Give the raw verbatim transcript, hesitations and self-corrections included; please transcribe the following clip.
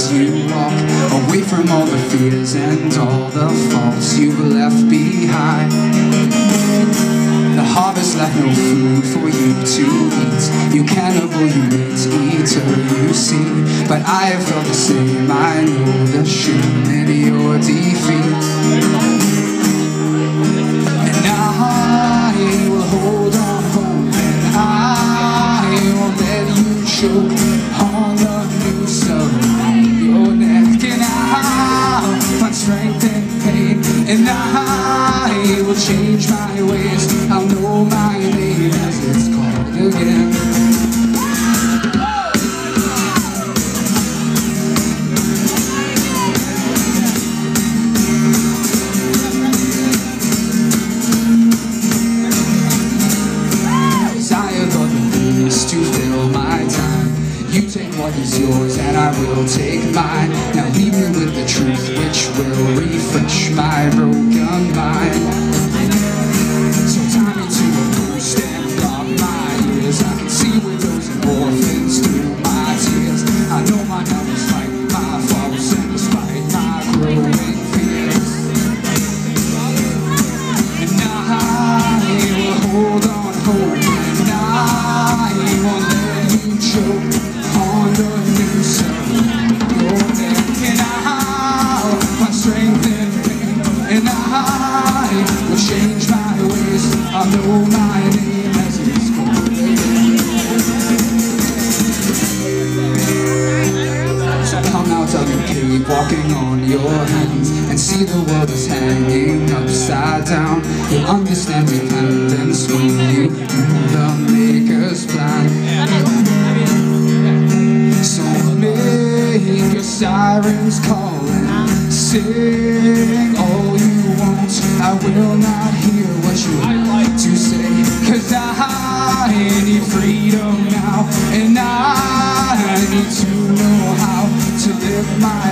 as you walk away from all the fears and all the faults you've left behind. The harvest left no food for you to eat. You cannibal, you meat-eater, you see. But I have felt the same, I know the shame in your defeat. And I will hold on home, and I won't let you choke on the noose of your neck. And I'll find strength in pain, and I will change my ways. I'll know my name as it's called again. Desire the things to fill my time. You take what is yours and I will take mine. Now leave me with the truth which will refresh my broken mind. So tie me to a post and block my ears. I can see widows and orphans through my tears. I know my numbers fight my faults and despite my growing fears. And I will hold on hope, and I won't let you choke on the noose of your neck. And I'll find strength in pain, and I will change my ways. I know my name as it's called again. So come out of your cave, walking on your hands, and see the world is hanging upside down. You'll understand repentance when you do the Maker's plan. So make your sirens call and sing all you want. I will not hear what you like to say, 'cause I need freedom now, and I need to know how to live my